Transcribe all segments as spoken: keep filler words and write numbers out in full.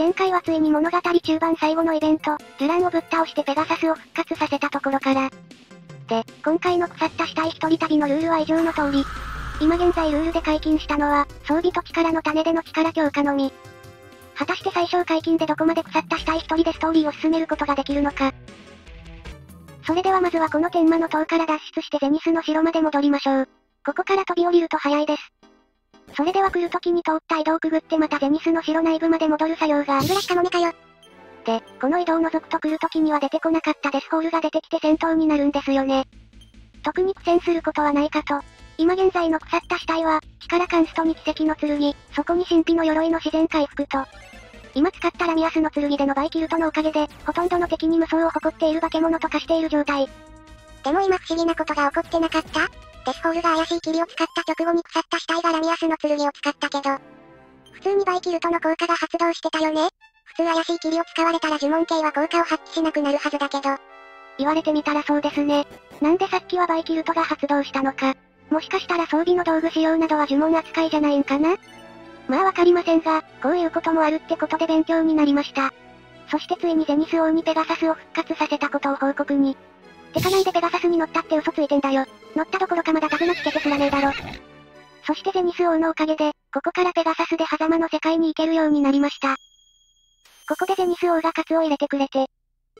前回はついに物語中盤最後のイベント、デュランをぶっ倒してペガサスを復活させたところから。で、今回の腐った死体一人旅のルールは以上の通り。今現在ルールで解禁したのは、装備と力の種での力強化のみ。果たして最小解禁でどこまで腐った死体一人でストーリーを進めることができるのか。それではまずはこの天魔の塔から脱出してゼニスの城まで戻りましょう。ここから飛び降りると早いです。それでは来る時に通った井戸をくぐってまたゼニスの城内部まで戻る作業が。 いくらしかもめかよ。 で、この井戸を覗くと来る時には出てこなかったデスホールが出てきて戦闘になるんですよね。特に苦戦することはないかと。今現在の腐った死体は、力カンストに奇跡の剣、そこに神秘の鎧の自然回復と。今使ったラミアスの剣でのバイキルトのおかげで、ほとんどの敵に無双を誇っている化け物と化している状態。 でも今不思議なことが起こってなかった？デスホールが怪しい霧を使った直後に腐った死体がラミアスの剣を使ったけど。普通にバイキルトの効果が発動してたよね？普通怪しい霧を使われたら呪文系は効果を発揮しなくなるはずだけど。 言われてみたらそうですね。なんでさっきはバイキルトが発動したのか。もしかしたら装備の道具使用などは呪文扱いじゃないんかな？まあわかりませんが、こういうこともあるってことで勉強になりました。そしてついにゼニス王にペガサスを復活させたことを報告に。てかなんでペガサスに乗ったって嘘ついてんだよ。乗ったどころかまだ手綱つけてすらねえだろ。そしてゼニス王のおかげで、ここからペガサスで狭間の世界に行けるようになりました。ここでゼニス王がカツを入れてくれて。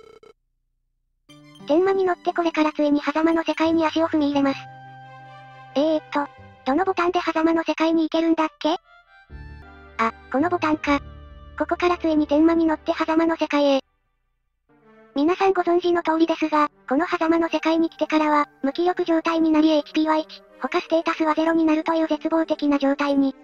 天魔に乗ってこれからついに狭間の世界に足を踏み入れます。えーっと、どのボタンで狭間の世界に行けるんだっけ？あ、このボタンか。ここからついに天魔に乗って狭間の世界へ。皆さんご存知の通りですが、この狭間の世界に来てからは、無気力状態になり エイチピー はいち、他ステータスはゼロになるという絶望的な状態に。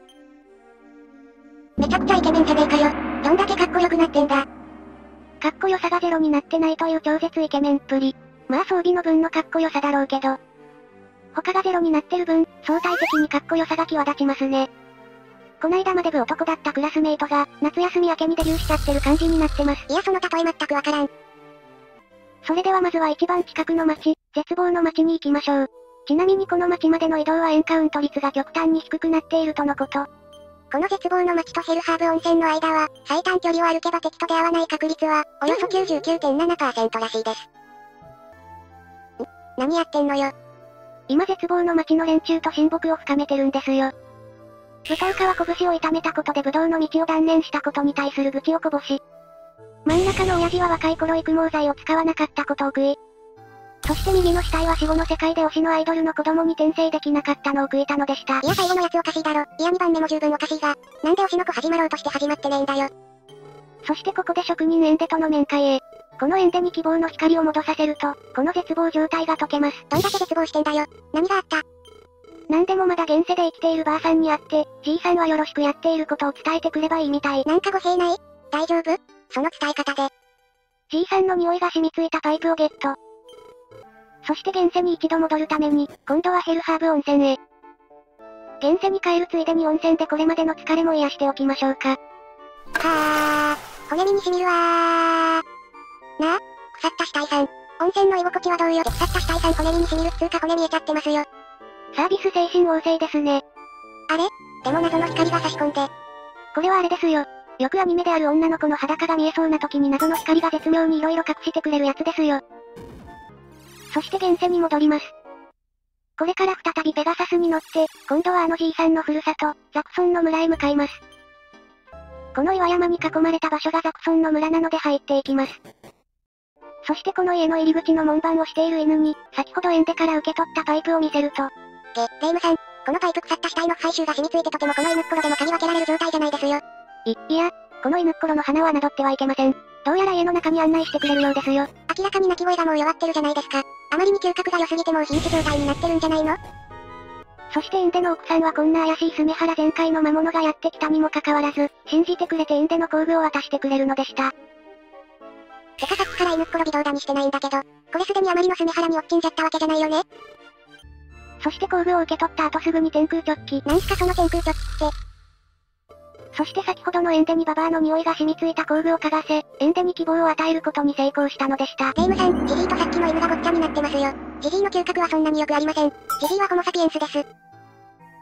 めちゃくちゃイケメンじゃねえかよ。どんだけかっこよくなってんだ。 かっこよさがゼロになってないという超絶イケメンっぷり。まあ装備の分のかっこよさだろうけど。他がゼロになってる分、相対的にかっこよさが際立ちますね。こないだまで部男だったクラスメイトが、夏休み明けにデビューしちゃってる感じになってます。 いやその例え全くわからん。 それではまずは一番近くの町、絶望の町に行きましょう。ちなみにこの町までの移動はエンカウント率が極端に低くなっているとのこと。 この絶望の町とヘルハーブ温泉の間は、最短距離を歩けば敵と出会わない確率は、およそ きゅうじゅうきゅうてんななパーセント らしいです。ん？何やってんのよ。 今絶望の町の連中と親睦を深めてるんですよ。武闘家は拳を痛めたことで武道の道を断念したことに対する愚痴をこぼし。真ん中の親父は若い頃育毛剤を使わなかったことを悔い。そして右の死体は死後の世界で推しのアイドルの子供に転生できなかったのを悔いたのでした。 いや最後のやつおかしいだろ。いやにばんめも十分おかしいが、なんで推しの子始まろうとして始まってねえんだよ。 そしてここで職人エンデとの面会へ。このエンデに希望の光を戻させると、この絶望状態が解けます。 どんだけ絶望してんだよ。何があった？ なんでもまだ現世で生きているばあさんに会って、じいさんはよろしくやっていることを伝えてくればいいみたい。 なんか語弊ない？大丈夫？その伝え方で。 じいさんの匂いが染みついたパイプをゲット。そして現世に一度戻るために、今度はヘルハーブ温泉へ。現世に帰るついでに温泉でこれまでの疲れも癒しておきましょうか。 はぁー、骨身に染みるわー。なあ、腐った死体さん。温泉の居心地はどうよ。腐った死体さん骨身に染みるっつうか骨見えちゃってますよ。 サービス精神旺盛ですね。 あれ？でも謎の光が差し込んで。 これはあれですよ。よくアニメである女の子の裸が見えそうな時に謎の光が絶妙に色々隠してくれるやつですよ。そして現世に戻ります。これから再びペガサスに乗って、今度はあのじいさんのふるさと、ザクソンの村へ向かいます。この岩山に囲まれた場所がザクソンの村なので入っていきます。そしてこの家の入り口の門番をしている犬に、先ほどエンデから受け取ったパイプを見せると。 げ、レイムさん、このパイプ腐った死体の腐敗臭が染みついてとてもこの犬っころでも嗅ぎ分けられる状態じゃないですよ。 い、いや、この犬っころの花は侮ってはいけません。どうやら家の中に案内してくれるようですよ。 明らかに鳴き声がもう弱ってるじゃないですか。あまりに嗅覚が良すぎてもう瀕死状態になってるんじゃないの？ そしてエンデの奥さんはこんな怪しいスメハラ全開の魔物がやってきたにもかかわらず、信じてくれてエンデの工具を渡してくれるのでした。 てかさっきから犬っころ微動だにしてないんだけど、これすでにあまりのスメハラに落ちんじゃったわけじゃないよね？ そして工具を受け取った後すぐに天空直帰。 なんすかその天空直帰って。 そして先ほどのエンデにババアの匂いが染みついた工具を嗅がせ、エンデに希望を与えることに成功したのでした。 レイムさん、ジジイとさっきの犬がごっちゃになってますよ。ジジイの嗅覚はそんなに良くありません。ジジイはホモサピエンスです。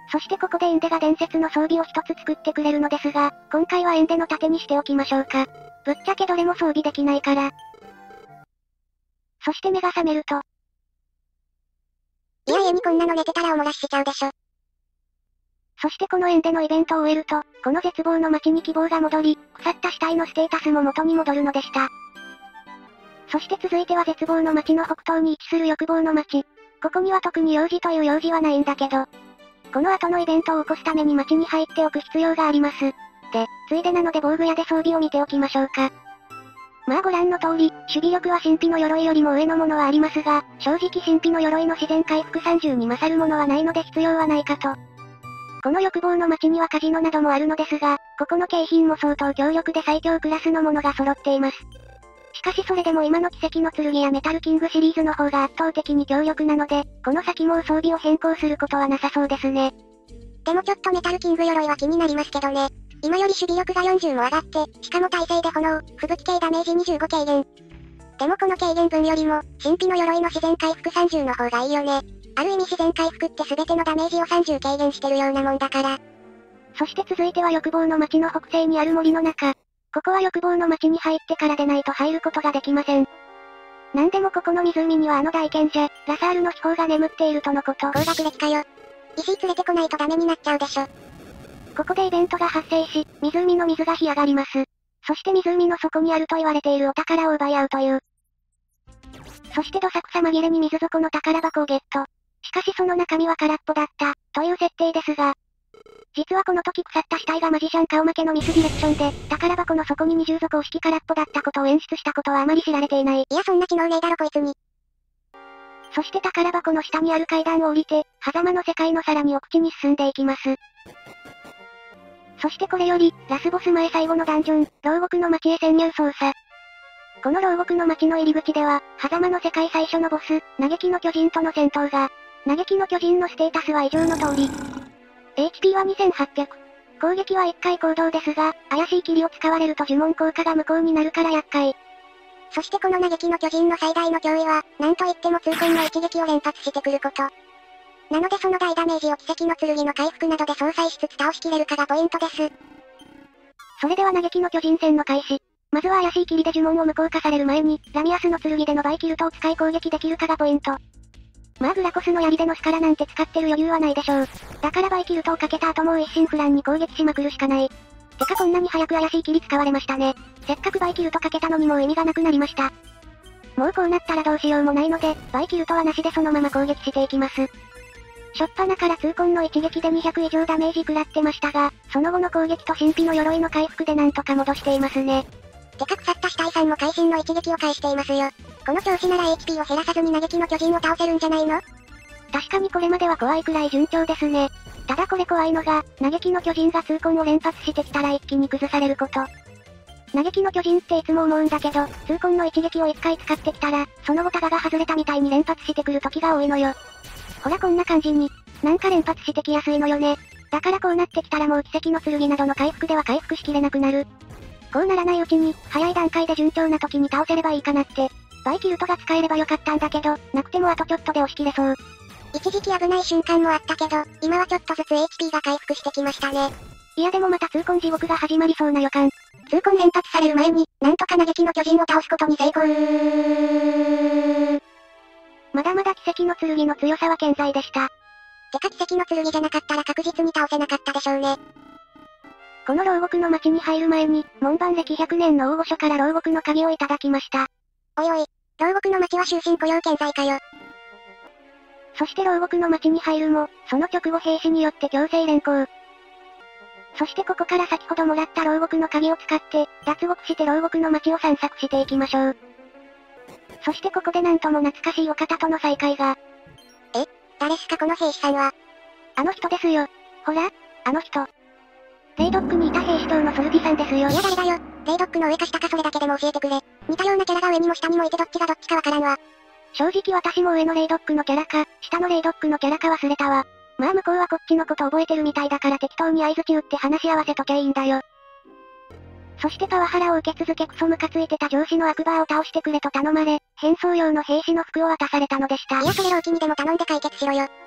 そしてここでエンデが伝説の装備を一つ作ってくれるのですが、今回はエンデの盾にしておきましょうか。ぶっちゃけどれも装備できないから。そして目が覚めると。 いや家にこんなの寝てたらお漏らししちゃうでしょ。 そしてこのエンデのイベントを終えると、この絶望の街に希望が戻り、腐った死体のステータスも元に戻るのでした。そして続いては絶望の街の北東に位置する欲望の街。ここには特に用事という用事はないんだけど、この後のイベントを起こすために街に入っておく必要があります。で、ついでなので防具屋で装備を見ておきましょうか。まあご覧の通り、守備力は神秘の鎧よりも上のものはありますが、正直神秘の鎧の自然回復さんじゅうに勝るものはないので必要はないかと。この欲望の街にはカジノなどもあるのですが、ここの景品も相当強力で最強クラスのものが揃っています。しかしそれでも今の奇跡の剣やメタルキングシリーズの方が圧倒的に強力なので、この先もう装備を変更することはなさそうですね。 でもちょっとメタルキング鎧は気になりますけどね。今より守備力がよんじゅうも上がって、しかも耐性で炎、吹雪系ダメージにじゅうご軽減。でもこの軽減分よりも、神秘の鎧の自然回復さんじゅうの方がいいよね。ある意味自然回復って全てのダメージをさんじゅう軽減してるようなもんだから。 そして続いては欲望の街の北西にある森の中。ここは欲望の街に入ってからでないと入ることができません。なんでもここの湖にはあの大賢者、ラサールの秘宝が眠っているとのこと。 高学歴かよ。石連れてこないとダメになっちゃうでしょ。 ここでイベントが発生し、湖の水が干上がります。そして湖の底にあると言われているお宝を奪い合うという。そしてどさくさ紛れに水底の宝箱をゲット。しかしその中身は空っぽだった、という設定ですが、実はこの時腐った死体がマジシャン顔負けのミスディレクションで、宝箱の底に二重底を敷き空っぽだったことを演出したことはあまり知られていない。 いやそんな知能ねえだろこいつに。 そして宝箱の下にある階段を降りて、狭間の世界のさらに奥地に進んでいきます。そしてこれより、ラスボス前最後のダンジョン、牢獄の街へ潜入操作。この牢獄の街の入り口では、狭間の世界最初のボス、嘆きの巨人との戦闘が、嘆きの巨人のステータスは以上の通り。エイチピー はにせんはっぴゃく。攻撃はいっかい行動ですが、怪しい霧を使われると呪文効果が無効になるから厄介。 そしてこの嘆きの巨人の最大の脅威は、なんといっても痛恨の一撃を連発してくること。なのでその大ダメージを奇跡の剣の回復などで相殺しつつ倒しきれるかがポイントです。 それでは嘆きの巨人戦の開始。まずは怪しい霧で呪文を無効化される前に、ラミアスの剣でのバイキルトを使い攻撃できるかがポイント。まあグラコスの槍でのスカラなんて使ってる余裕はないでしょう。だからバイキルトをかけた後もう一心不乱に攻撃しまくるしかない。てかこんなに早く怪しい霧使われましたね。せっかくバイキルトかけたのにもう意味がなくなりました。もうこうなったらどうしようもないので、バイキルトはなしでそのまま攻撃していきます。しょっぱなから痛恨の一撃でにひゃく以上ダメージ食らってましたが、その後の攻撃と神秘の鎧の回復でなんとか戻していますね。 てか腐った死体さんも会心の一撃を返していますよ。この調子なら エイチピー を減らさずに嘆きの巨人を倒せるんじゃないの？ 確かにこれまでは怖いくらい順調ですね。ただこれ怖いのが、嘆きの巨人が痛恨を連発してきたら一気に崩されること。嘆きの巨人っていつも思うんだけど、痛恨の一撃を一回使ってきたら、その後タガが外れたみたいに連発してくる時が多いのよ。ほらこんな感じに、なんか連発してきやすいのよね。だからこうなってきたらもう奇跡の剣などの回復では回復しきれなくなる。こうならないうちに、早い段階で順調な時に倒せればいいかなって。バイキルトが使えればよかったんだけど、なくてもあとちょっとで押し切れそう。 一時期危ない瞬間もあったけど、今はちょっとずつ エイチピー が回復してきましたね。 いやでもまた痛恨地獄が始まりそうな予感。 痛恨連発される前に、なんとか嘆きの巨人を倒すことに成功。 まだまだ奇跡の剣の強さは健在でした。 てか奇跡の剣じゃなかったら確実に倒せなかったでしょうね。 この牢獄の町に入る前に、門番歴ひゃくねんの大御所から牢獄の鍵をいただきました。 おいおい、牢獄の町は終身雇用健在かよ。 そして牢獄の町に入るも、その直後兵士によって強制連行。そしてここから先ほどもらった牢獄の鍵を使って、脱獄して牢獄の町を散策していきましょう。そしてここでなんとも懐かしいお方との再会が。 え？誰っすかこの兵士さんは。 あの人ですよ。ほら、あの人。レイドックにいた兵士長のソルディさんですよ。 いや誰だよ。レイドックの上か下かそれだけでも教えてくれ。似たようなキャラが上にも下にもいてどっちがどっちかわからんわ。 正直私も上のレイドックのキャラか、下のレイドックのキャラか忘れたわ。まあ向こうはこっちのこと覚えてるみたいだから適当に合図打って話し合わせときゃいいんだよ。そしてパワハラを受け続けクソムカついてた上司の悪バーを倒してくれと頼まれ、変装用の兵士の服を渡されたのでした。 いやそれ老期にでも頼んで解決しろよ。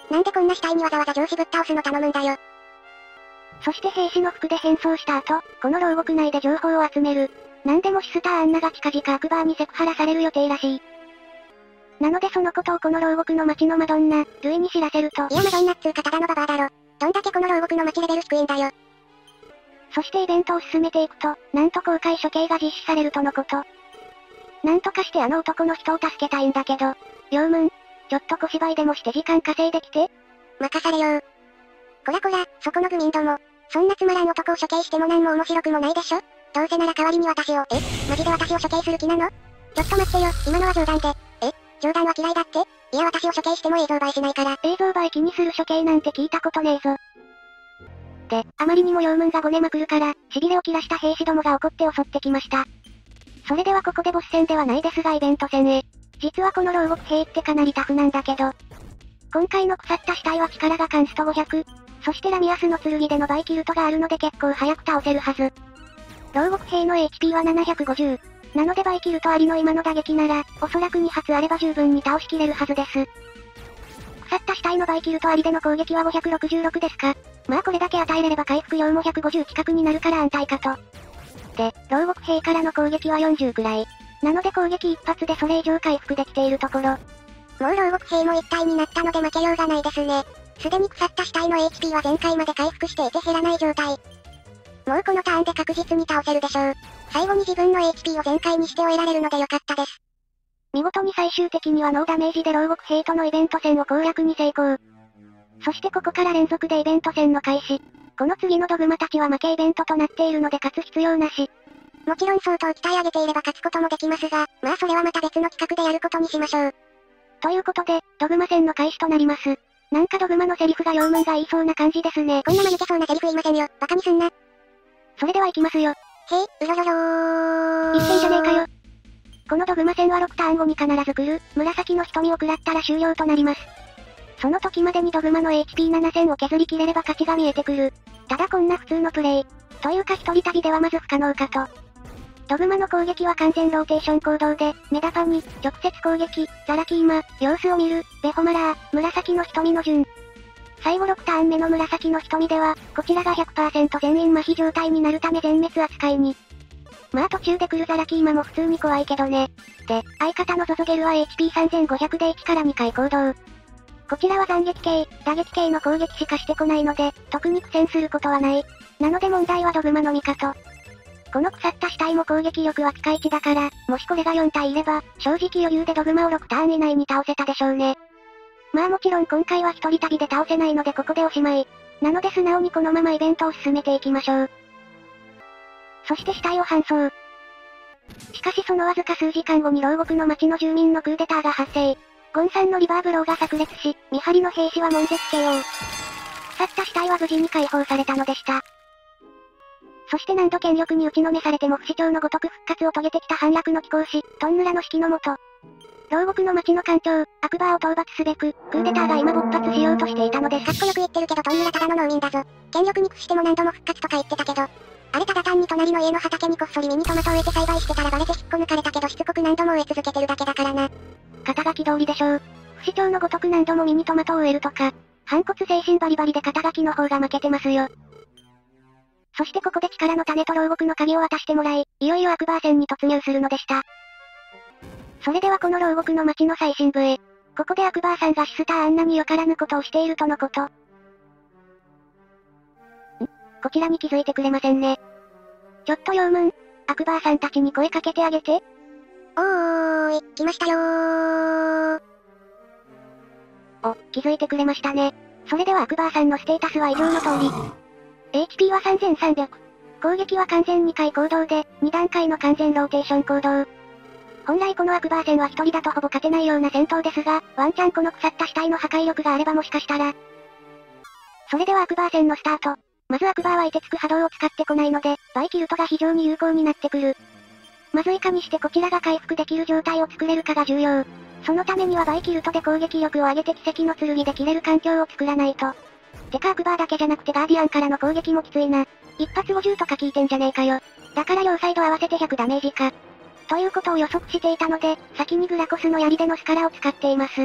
なんでこんな死体にわざわざ上司ぶっ倒すの頼むんだよ。 そして兵士の服で変装した後、この牢獄内で情報を集める。なんでもシスターアンナが近々アクバーにセクハラされる予定らしい。なのでそのことをこの牢獄の町のマドンナ、ルイに知らせると。 いやマドンナっつうかただのババアだろ。どんだけこの牢獄の町レベル低いんだよ。 そしてイベントを進めていくと、なんと公開処刑が実施されるとのこと。なんとかしてあの男の人を助けたいんだけど、ヨウムン、ちょっと小芝居でもして時間稼いできて。 任されよー。こらこら、そこの愚民ども。そんなつまらん男を処刑してもなんも面白くもないでしょ。どうせなら代わりに私を、え、マジで私を処刑する気なの？ちょっと待ってよ、今のは冗談で。え、冗談は嫌いだって？いや私を処刑しても映像映えしないから。 映像映え気にする処刑なんて聞いたことねえぞ。で、あまりにもヨウムンがごねまくるから、痺れを切らした兵士どもが怒って襲ってきました。それではここでボス戦ではないですがイベント戦へ。実はこの牢獄兵ってかなりタフなんだけど。今回の腐った死体は力がカンストごひゃく。そしてラミアスの剣でのバイキルトがあるので結構早く倒せるはず。牢獄兵の エイチピー はななひゃくごじゅう。なのでバイキルトありの今の打撃なら、おそらくに発あれば十分に倒しきれるはずです。腐った死体のバイキルトありでの攻撃はごひゃくろくじゅうろくですか。まあこれだけ与えれれば回復量もひゃくごじゅう近くになるから安泰かと。で、牢獄兵からの攻撃はよんじゅうくらい。なので攻撃一発でそれ以上回復できているところ。 もう牢獄兵も一体になったので負けようがないですね。すでに腐った死体の エイチピー は全開まで回復していて減らない状態。もうこのターンで確実に倒せるでしょう。最後に自分の エイチピー を全開にして終えられるのでよかったです。 見事に最終的にはノーダメージで牢獄兵とのイベント戦を攻略に成功。そしてここから連続でイベント戦の開始。この次のドグマたちは負けイベントとなっているので勝つ必要なし。 もちろん相当鍛え上げていれば勝つこともできますが、まあそれはまた別の企画でやることにしましょう。 ということで、ドグマ戦の開始となります。なんかドグマのセリフがヨウムンが言いそうな感じですね。 こんな間抜けそうなセリフ言いませんよ。バカにすんな。 それでは行きますよ。 へえ、うろろろー。 言ってんじゃねえかよ。このドグマ戦はろくターン後に必ず来る、紫の瞳を食らったら終了となります。その時までにドグマの エイチピーななせん を削り切れれば勝ちが見えてくる。ただこんな普通のプレイ。というか一人旅ではまず不可能かと。ドグマの攻撃は完全ローテーション行動で、メダパに、直接攻撃、ザラキーマ、様子を見る、ベホマラー、紫の瞳の順。最後ろくターン目の紫の瞳では、こちらが ひゃくパーセント 全員麻痺状態になるため全滅扱いに。まあ途中で来るザラキーマも普通に怖いけどね。で、相方のゾゾゲルは エイチピーさんぜんごひゃく でいちからにかい行動。こちらは斬撃系、打撃系の攻撃しかしてこないので、特に苦戦することはない。なので問題はドグマのみかと。この腐った死体も攻撃力はピカイチだから、もしこれがよん体いれば、正直余裕でドグマをろくターン以内に倒せたでしょうね。まあもちろん今回は一人旅で倒せないのでここでおしまい。なので素直にこのままイベントを進めていきましょう。そして死体を搬送。しかしそのわずか数時間後に牢獄の町の住民のクーデターが発生。ゴンさんのリバーブローが炸裂し、見張りの兵士は悶絶 ケーオー。腐った死体は無事に解放されたのでした。そして何度権力に打ちのめされても不死鳥のごとく復活を遂げてきた反落の貴公子、トンヌラの指揮のもと。牢獄の町の艦長、アクバーを討伐すべく、クーデターが今勃発しようとしていたのです。 かっこよく言ってるけどトンヌラただの農民だぞ。権力に屈しても何度も復活とか言ってたけど。あれただ単に隣の家の畑にこっそりミニトマトを植えて栽培してたらバレて引っこ抜かれたけどしつこく何度も植え続けてるだけだからな。 肩書き通りでしょう。不死鳥のごとく何度もミニトマトを植えるとか、反骨精神バリバリで肩書きの方が負けてますよ。そしてここで力の種と牢獄の鍵を渡してもらい、いよいよアクバー戦に突入するのでした。それではこの牢獄の町の最深部へ。ここでアクバーさんがシスターアンナによからぬことをしているとのこと。んこちらに気づいてくれませんね。ちょっとヨウムン、アクバーさんたちに声かけてあげて。 おーい、来ましたよー。 お、気づいてくれましたね。それではアクバーさんのステータスは以上の通り。エイチピー はさんぜんさんびゃく。攻撃は完全に回行動で、に段階の完全ローテーション行動。本来このアクバー戦は一人だとほぼ勝てないような戦闘ですが、ワンチャンこの腐った死体の破壊力があればもしかしたら。それではアクバー戦のスタート。まずアクバーは凍てつく波動を使ってこないので、バイキルトが非常に有効になってくる。まずいかにしてこちらが回復できる状態を作れるかが重要。そのためにはバイキルトで攻撃力を上げて奇跡の剣で切れる環境を作らないと。てかアクバーだけじゃなくてガーディアンからの攻撃もきついな。一発ごじゅうとか効いてんじゃねえかよ。だから両サイド合わせてひゃくダメージか。ということを予測していたので、先にグラコスの槍でのスカラを使っています。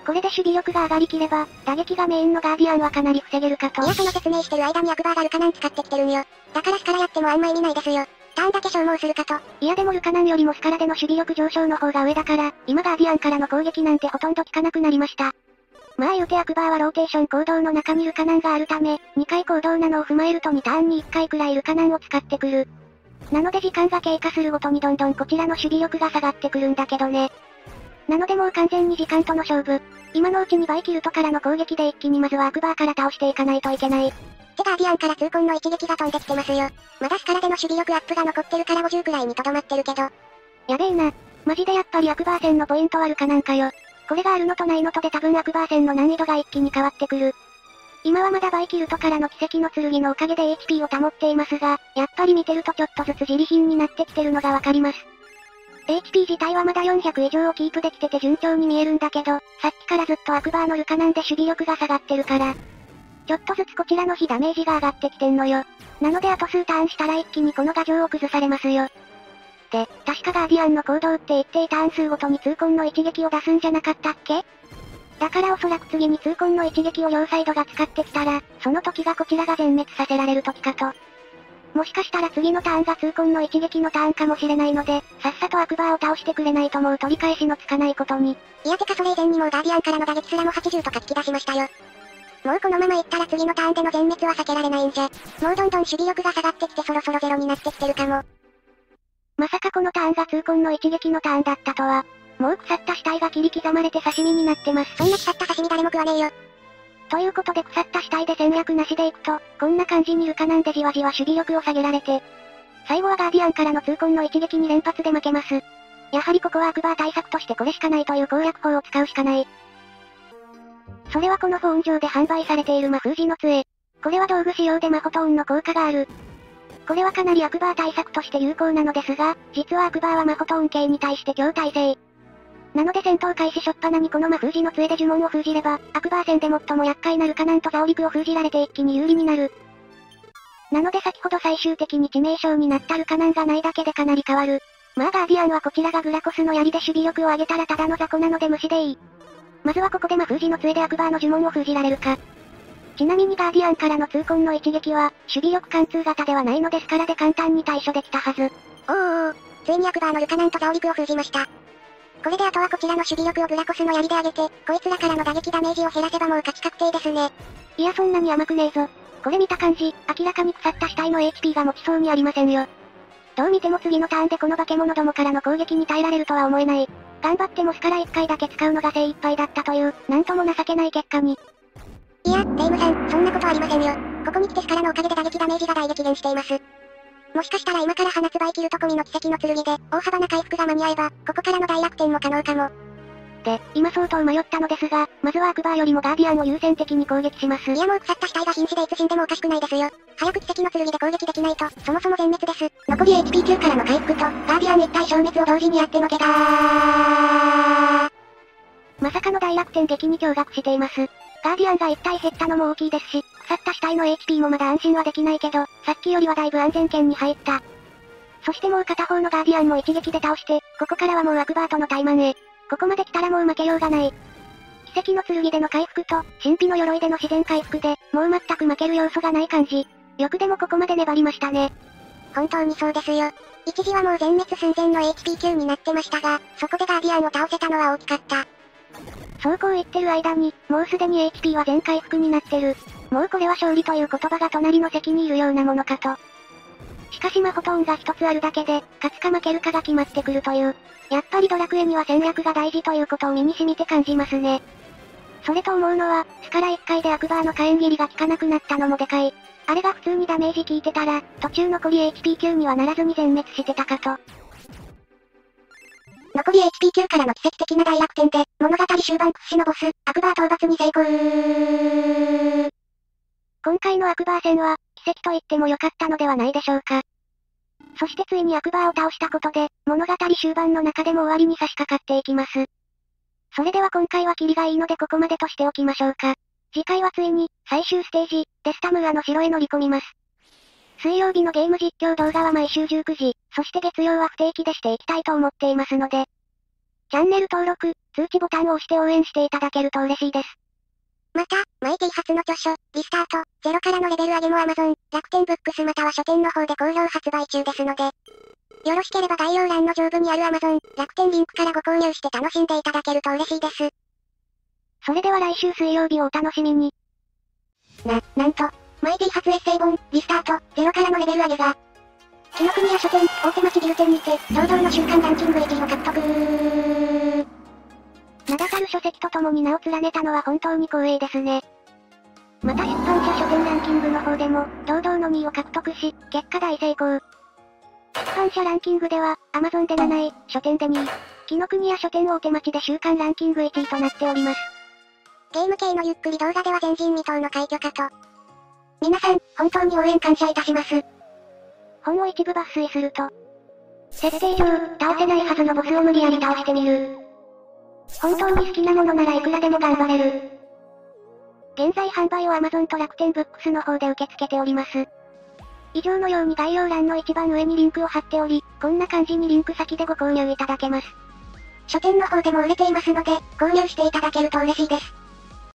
これで守備力が上がりきれば、打撃がメインのガーディアンはかなり防げるかと。 いやその説明してる間にアクバーがルカナン使ってきてるんよ。だからスカラやってもあんま意味ないですよ。ターンだけ消耗するかと。 いやでもルカナンよりもスカラでの守備力上昇の方が上だから、今ガーディアンからの攻撃なんてほとんど効かなくなりました。まあ言うてアクバーはローテーション行動の中にルカナンがあるため、にかい行動なのを踏まえるとにターンにいっかいくらいルカナンを使ってくる。なので時間が経過するごとにどんどんこちらの守備力が下がってくるんだけどね。なのでもう完全に時間との勝負。今のうちにバイキルトからの攻撃で一気にまずはアクバーから倒していかないといけない。 でガーディアンから痛恨の一撃が飛んできてますよ。まだスカラでの守備力アップが残ってるからごじゅうくらいにとどまってるけど。 やべえな。マジでやっぱりアクバー戦のポイントはルカなんかよ。これがあるのとないのとで多分アクバー戦の難易度が一気に変わってくる。今はまだバイキルトからの奇跡の剣のおかげで エイチピー を保っていますが、やっぱり見てるとちょっとずつ自利品になってきてるのがわかります。エイチピー 自体はまだよんひゃく以上をキープできてて順調に見えるんだけど、さっきからずっとアクバーのルカなんで守備力が下がってるから。ちょっとずつこちらの非ダメージが上がってきてんのよ。なのであと数ターンしたら一気にこの牙城を崩されますよ。で、確かガーディアンの行動って一定ターン数ごとに痛恨の一撃を出すんじゃなかったっけ？だからおそらく次に痛恨の一撃を両サイドが使ってきたら、その時がこちらが全滅させられる時かと。もしかしたら次のターンが痛恨の一撃のターンかもしれないので、さっさとアクバーを倒してくれないともう取り返しのつかないことに。 いやてかそれ以前にもうガーディアンからの打撃すらもはちじゅうとか聞き出しましたよ。もうこのままいったら次のターンでの全滅は避けられないんじゃ。もうどんどん守備力が下がってきてそろそろゼロになってきてるかも。 まさかこのターンが痛恨の一撃のターンだったとは。もう腐った死体が切り刻まれて刺身になってます。 そんな腐った刺身誰も食わねえよ。 ということで腐った死体で戦略なしでいくと、こんな感じにルカなんでじわじわ守備力を下げられて、最後はガーディアンからの痛恨の一撃に連発で負けます。やはりここはアクバー対策としてこれしかないという攻略法を使うしかない。それはこのフォーン上で販売されている魔封じの杖。これは道具使用で魔フォトーンの効果がある。これはかなりアクバー対策として有効なのですが、実はアクバーは魔フォトーン系に対して強耐性。なので戦闘開始初っ端にこの魔封じの杖で呪文を封じれば、アクバー戦で最も厄介なルカナンとザオリクを封じられて一気に有利になる。なので先ほど最終的に致命傷になったルカナンがないだけでかなり変わる。まあガーディアンはこちらがグラコスの槍で守備力を上げたらただの雑魚なので無視でいい。まずはここで魔封じの杖でアクバーの呪文を封じられるか。ちなみにガーディアンからの痛恨の一撃は、守備力貫通型ではないのですからで簡単に対処できたはず。 おーおー、ついにアクバーのルカナンとザオリクを封じました。これであとはこちらの守備力をグラコスの槍で上げて、こいつらからの打撃ダメージを減らせばもう勝ち確定ですね。 いやそんなに甘くねえぞ。これ見た感じ、明らかに腐った死体の エイチピー が持ちそうにありませんよ。どう見ても次のターンでこの化け物どもからの攻撃に耐えられるとは思えない。頑張ってもスカラいっかいだけ使うのが精一杯だったという、なんとも情けない結果に。 いや、レイムさん、そんなことありませんよ。ここに来てスカラのおかげで打撃ダメージが大激減しています。もしかしたら今から放つバイキルト込みの奇跡の剣で、大幅な回復が間に合えば、ここからの大楽天も可能かも。 で、今相当迷ったのですが、まずはアクバーよりもガーディアンを優先的に攻撃します。 いやもう腐った死体が瀕死でいつ死んでもおかしくないですよ。早く奇跡の剣で攻撃できないと、そもそも全滅です。残り エイチピーきゅう からの回復と、ガーディアン一体消滅を同時にやってのけたー。 まさかの大楽天撃に驚愕しています。ガーディアンが一体減ったのも大きいですし、腐った死体の エイチピー もまだ安心はできないけど、さっきよりはだいぶ安全圏に入った。そしてもう片方のガーディアンも一撃で倒して、ここからはもうアクバーとの対マンへ。ここまで来たらもう負けようがない。奇跡の剣での回復と、神秘の鎧での自然回復で、もう全く負ける要素がない感じ。よくでもここまで粘りましたね。 本当にそうですよ。一時はもう全滅寸前の エイチピーきゅう になってましたが、そこでガーディアンを倒せたのは大きかった。 そうこう言ってる間に、もうすでに エイチピー は全回復になってる。もうこれは勝利という言葉が隣の席にいるようなものかと。しかし魔フォトーンが一つあるだけで、勝つか負けるかが決まってくるという。やっぱりドラクエには戦略が大事ということを身に染みて感じますね。それと思うのは、スカラいっかいでアクバーの火炎切りが効かなくなったのもでかい。あれが普通にダメージ効いてたら、途中残り エイチピーきゅう にはならずに全滅してたかと。 残り エイチピーきゅう からの奇跡的な大楽天で、物語終盤屈指のボス、アクバー討伐に成功。 今回のアクバー戦は、奇跡と言っても良かったのではないでしょうか。そしてついにアクバーを倒したことで、物語終盤の中でも終わりに差し掛かっていきます。それでは今回はキリがいいのでここまでとしておきましょうか。次回はついに、最終ステージ、デスタムーアの城へ乗り込みます。水曜日のゲーム実況動画は毎週じゅうくじ、そして月曜は不定期でしていきたいと思っていますので、 チャンネル登録、通知ボタンを押して応援していただけると嬉しいです。 また、マイティ初の著書、リスタート、ゼロからのレベル上げも Amazon、楽天ブックスまたは書店の方で好評発売中ですので、よろしければ概要欄の上部にある Amazon、楽天リンクからご購入して楽しんでいただけると嬉しいです。 それでは来週水曜日をお楽しみに。 な、なんと、マイティ初エッセイ本、リスタート、ゼロからのレベル上げが、紀ノ国屋書店、大手町ビル店にて、堂々の週間ランキングいちいを獲得。 名だたる書籍と共に名を連ねたのは本当に光栄ですね。また出版社書店ランキングの方でも、堂々のにいを獲得し、結果大成功。出版社ランキングでは、Amazon でなない、書店でにい、紀ノ国屋書店大手町で週間ランキングいちいとなっております。 ゲーム系のゆっくり動画では前人未到の快挙かと。皆さん、本当に応援感謝いたします。 本を一部抜粋すると、設定上、倒せないはずのボスを無理やり倒してみる。本当に好きなものならいくらでも頑張れる。現在販売を Amazon と楽天ブックスの方で受け付けております。以上のように概要欄の一番上にリンクを貼っており、こんな感じにリンク先でご購入いただけます。 書店の方でも売れていますので、購入していただけると嬉しいです。